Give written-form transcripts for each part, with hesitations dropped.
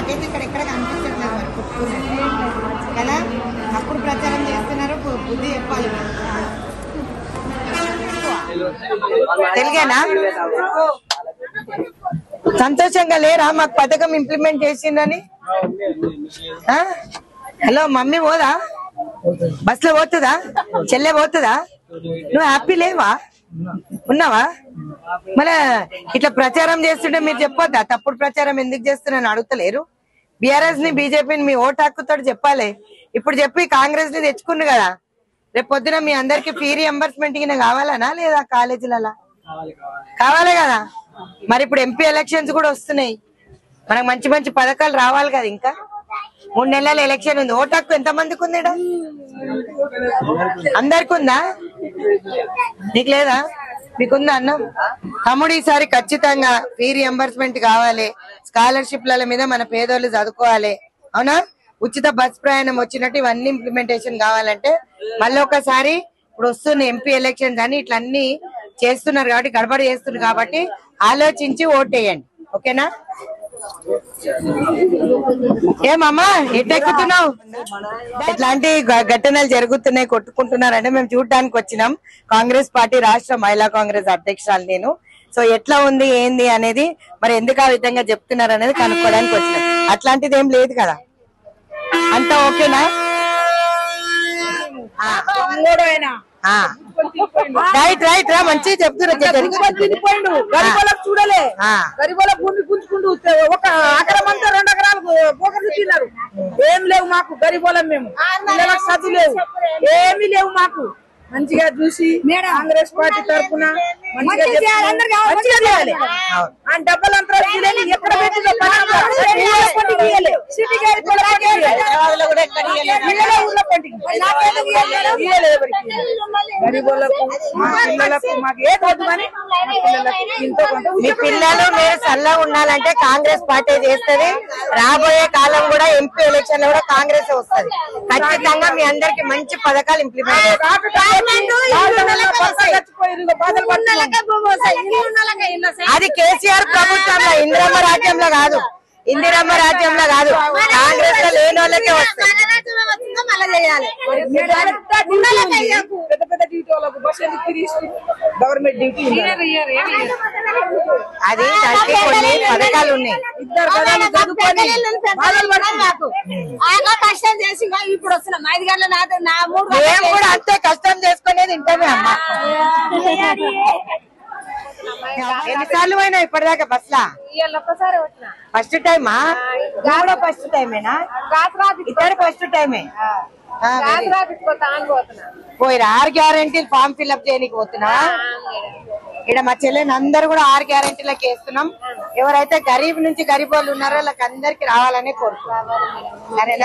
నాకైతే ఇక్కడ కనిపించట్లేదు మరి కొట్టుకున్నారు కదా. అప్పుడు ప్రచారం చేస్తున్నారు, బుద్ధి చెప్పాలి. తెలుగేనా? సంతోషంగా లేరా మాకు పథకం ఇంప్లిమెంట్ చేసిందని? హలో, మమ్మీ పోదా? బస్ లో పోతుందా? చెల్లె పోతుందా? నువ్వు హ్యాపీ లేవా? ఉన్నావా? మళ్ళా ఇట్లా ప్రచారం చేస్తుంటే మీరు చెప్పొద్దా తప్పుడు ప్రచారం ఎందుకు చేస్తున్నారని అడుగుతలేరు? బీఆర్ఎస్ ని బీజేపీని మీ ఓటు హక్కుతో చెప్పాలి. ఇప్పుడు చెప్పి కాంగ్రెస్ ని తెచ్చుకుంది కదా, రేపు పొద్దున మీ అందరికి ఫీ రియంబర్స్మెంట్ కింద కావాలనా లేదా? కాలేజీలలో కావాలి కదా. మరి ఇప్పుడు ఎంపీ ఎలక్షన్స్ కూడా వస్తున్నాయి, మనకు మంచి మంచి పథకాలు రావాలి కదా. ఇంకా 3 నెలల ఎలక్షన్ ఉంది. ఓటు హక్కు ఎంత మందికి ఉంది? అందరికి ఉందా? నీకు లేదా? మీకుందా అన్న? తమ్ముడు ఈసారి ఖచ్చితంగా ఫీ రియంబర్స్మెంట్ కావాలి. స్కాలర్షిప్ల మీద మన పేదోళ్ళు చదువుకోవాలి. అవునా? ఉచిత బస్ ప్రయాణం వచ్చినట్టు ఇవన్నీ ఇంప్లిమెంటేషన్ కావాలంటే మళ్ళీ ఒకసారి ఇప్పుడు వస్తున్న ఎంపీ ఎలక్షన్స్ అని ఇట్లా అన్ని చేస్తున్నారు కాబట్టి, గడబడి చేస్తున్నారు కాబట్టి ఆలోచించి ఓటేయండి. ఓకేనా? ఏమమ్మా ఎట్టెక్కుతున్నావు? ఇట్లాంటి ఘటనలు జరుగుతున్నాయి, కొట్టుకుంటున్నారంటే మేము చూడడానికి వచ్చినాం. కాంగ్రెస్ పార్టీ రాష్ట్ర మహిళా కాంగ్రెస్ అధ్యక్షురాలు నేను. సో ఎట్లా ఉంది ఏంది అనేది, మరి ఎందుకు ఆ విధంగా చెప్తున్నారు అనేది కనుక్కోవడానికి వచ్చినాం. అట్లాంటిది ఏం లేదు కదా, అంతా ఓకేనా? రైట్ రైట్ రా, మంచిగా చెప్తున్నారు. చూడలే గరీబుల భూమి గుంజుకుంటూ ఒక ఎకరం అంతా 2 ఎకరాలు పోకర్లు తిన్నారు. ఏం లేవు మాకు, గరీబులం మేము. పిల్లలకు చదువు లేవు, ఏమీ లేవు మాకు. మంచిగా చూసి కాంగ్రెస్ పార్టీ తరఫున మంచిగా చేయాలి. ఆ డబ్బులంతా ఎక్కడ పెట్టిందో గరీబులకు మా పిల్లలకు మాకు ఏ కాదు కానీ మీ పిల్లలు మీరు చల్లగా ఉండాలంటే కాంగ్రెస్ పార్టీ చేస్తుంది. రాబోయే కాలం కూడా ఎంపీ ఎలక్షన్ లో కూడా కాంగ్రెస్ వస్తుంది. ఖచ్చితంగా మీ అందరికి మంచి పథకాలు ఇంప్లిమెంట్. అది కేసీఆర్ ప్రభుత్వంలో, ఇందిరమ్మ రాజ్యంలో కాదు. ఇందిరమ్మ రాజ్యంలో కాదు, కాంగ్రెస్ లో లేని వాళ్ళకే వస్తాయి. పెద్ద పెద్ద డ్యూటీ వాళ్ళకు బస్ గవర్నమెంట్ డ్యూటీ అది దానికి కొన్ని పథకాలు ఉన్నాయి. 2 పదాలు చదువుకొని కష్టం చేసి ఇప్పుడు వస్తున్నాం. 5 గంటల మేము కూడా అంతే కష్టం చేసుకునేది ఇంటనే అమ్మా. ఎన్నిసార్లు పోయినా ఇప్పటిదాకా బస్ లా? ఫస్ట్ టైమా? కూడా ఫస్ట్ టైమేనా? ఇద్దరు ఫస్ట్ టైమే. పోయిరా 6 గ్యారెంటీలు ఫామ్ ఫిల్అప్ చేయడానికి పోతున్నా. ఇక్కడ మా చెల్లెని అందరు కూడా 6 గ్యారెంటీలకు వేస్తున్నాం. ఎవరైతే గరీబ్ నుంచి గరీబ్ వాళ్ళు ఉన్నారో వాళ్ళకి అందరికి రావాలని కోరుతున్నాం. సరేనా?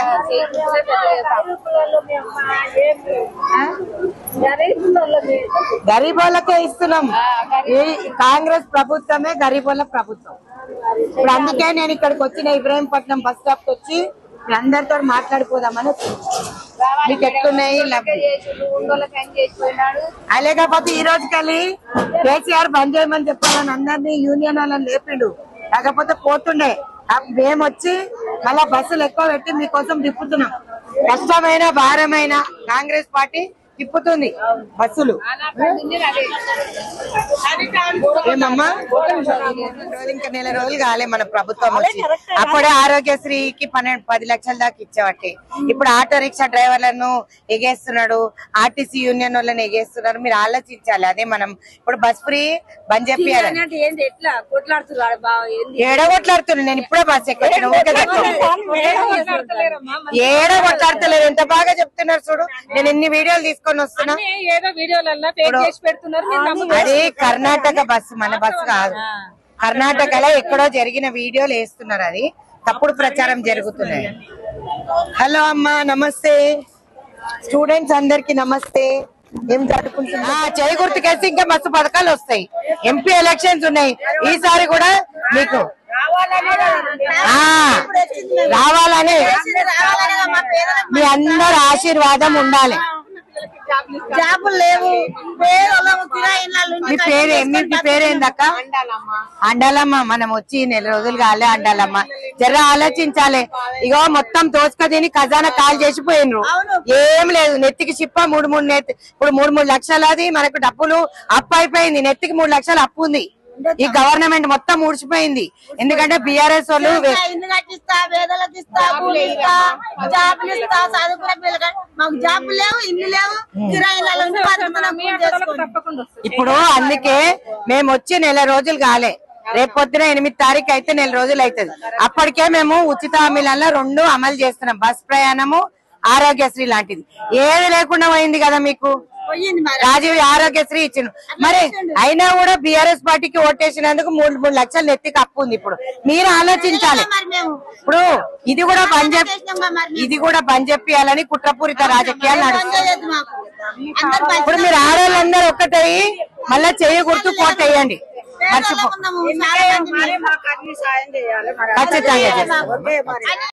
గరీబ్ వాళ్ళకే ఇస్తున్నాం. కాంగ్రెస్ ప్రభుత్వమే గరీబ్ వాళ్ళ ప్రభుత్వం. ఇప్పుడు అందుకే నేను ఇక్కడికి వచ్చిన ఇబ్రాహీంపట్నం బస్ స్టాప్ వచ్చి అందరితో మాట్లాడిపోదామని. మీకు ఎట్లున్నాయి? లేకపోతే ఈ రోజు కలిసి కేసీఆర్ బంద్ చేయమని చెప్పాలని అందరినీ యూనియన్ వాళ్ళని లేపిండు. కాకపోతే పోతుండే మేము వచ్చి మళ్ళా బస్సులు ఎక్కువ పెట్టి మీకోసం తిప్పుతున్నాం. కష్టమైన భారమైన కాంగ్రెస్ పార్టీ తిప్పుతుంది బస్సులు. ఏమమ్మా ఇంకా నెల రోజులు కాలే మన ప్రభుత్వం వచ్చి. అప్పుడే ఆరోగ్యశ్రీకి 10 లక్షల దాకా ఇచ్చేవాటి. ఇప్పుడు ఆటో రిక్షా డ్రైవర్లను ఎగేస్తున్నాడు, ఆర్టీసీ యూనియన్ వాళ్ళని ఎగేస్తున్నారు. మీరు ఆలోచించాలి. అదే మనం ఇప్పుడు బస్ ఫ్రీ బంద్ చెప్పాలి. ఏడగొట్లాడుతున్నాను నేను ఇప్పుడే బస్ ఎక్కడ ఏడగొట్లాడతలేదు. ఎంత బాగా చెప్తున్నారు చూడు. నేను ఎన్ని వీడియోలు తీసుకొని వస్తున్నా. అది కర్ణాటక బస్సు, మన బస్సు కాదు. కర్ణాటకలో ఎక్కడో జరిగిన వీడియోలు వేస్తున్నారు. అది తప్పుడు ప్రచారం జరుగుతున్నాయి. హలో అమ్మా, నమస్తే. స్టూడెంట్స్ అందరికి నమస్తే. ఏం జరుపుకుంటున్నా? చేయి గుర్తుకేసి ఇంకా మస్తు పథకాలు వస్తాయి. ఎంపీ ఎలక్షన్స్ ఉన్నాయి. ఈసారి కూడా మీకు రావాలని మీ అందరు ఆశీర్వాదం ఉండాలి. జాబులు లేవు మీ పేరేందక్క? అండాలమ్మ. మనం వచ్చి 4 రోజులు కాలే అండాలమ్మ. జర ఆలోచించాలి. ఇగో మొత్తం తోసుక తిని ఖజానా కాల్ చేసిపోయినరు. ఏం లేదు, నెత్తికి చిప్ప 3 ఇప్పుడు 3 లక్షలు. అది మనకు డబ్బులు అప్పు అయిపోయింది. నెత్తికి 3 లక్షలు అప్పు ఉంది. ఈ గవర్నమెంట్ మొత్తం ఊడ్చిపోయింది. ఎందుకంటే బీఆర్ఎస్ వాళ్ళు ఇల్లు కట్టిస్తా, వేదలకు ఇస్తా, భూమి ఇస్తా, జాబులు ఇస్తా, చదువుకున్న పిల్లలు మాకు జాబులు లేవు, ఇల్లు లేవు, కిరాయిలలో ఇప్పుడు అందుకే మేము వచ్చి 4 రోజులు కాలే. రేపు పొద్దున 8 తారీఖు అయితే 4 రోజులు అవుతుంది. అప్పటికే మేము ఉచిత హామీలలో 2 అమలు చేస్తున్నాం. బస్ ప్రయాణము, ఆరోగ్యశ్రీ లాంటిది. ఏది లేకుండా పోయింది కదా మీకు. రాజీవ్ ఆరోగ్యశ్రీ ఇచ్చిండు. మరి అయినా కూడా బీఆర్ఎస్ పార్టీకి ఓటేసినందుకు 3 లక్షలు నెత్తికి అప్పు ఉంది. ఇప్పుడు మీరు ఆలోచించాలి. ఇప్పుడు ఇది కూడా బంద్ చెప్పాలని కుట్రపూరిత రాజకీయాలు నడుస్తాయి. ఇప్పుడు మీరు ఆడవాళ్ళందరూ ఒక్కటయ్యి మళ్ళా చెయ్యి గుర్తు కోటేయండి. మర్చిపో ఖచ్చితంగా.